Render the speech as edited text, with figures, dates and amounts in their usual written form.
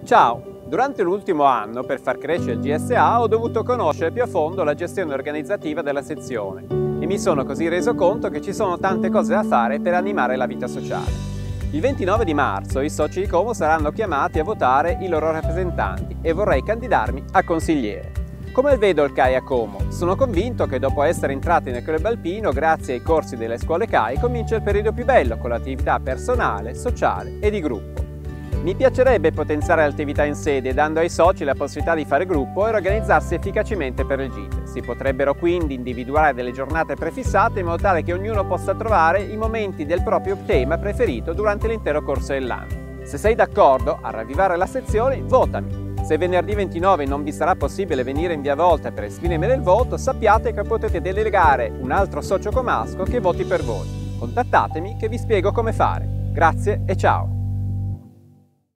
Ciao! Durante l'ultimo anno, per far crescere il GSA, ho dovuto conoscere più a fondo la gestione organizzativa della sezione e mi sono così reso conto che ci sono tante cose da fare per animare la vita sociale. Il 29 di marzo i soci di Como saranno chiamati a votare i loro rappresentanti e vorrei candidarmi a consigliere. Come vedo il CAI a Como? Sono convinto che dopo essere entrati nel club alpino, grazie ai corsi delle scuole CAI, comincia il periodo più bello con l'attività personale, sociale e di gruppo. Mi piacerebbe potenziare l'attività in sede dando ai soci la possibilità di fare gruppo e organizzarsi efficacemente per il gite. Si potrebbero quindi individuare delle giornate prefissate in modo tale che ognuno possa trovare i momenti del proprio tema preferito durante l'intero corso dell'anno. Se sei d'accordo a ravvivare la sezione, votami! Se venerdì 29 non vi sarà possibile venire in via Volta per esprimermi del voto, sappiate che potete delegare un altro socio comasco che voti per voi. Contattatemi che vi spiego come fare. Grazie e ciao!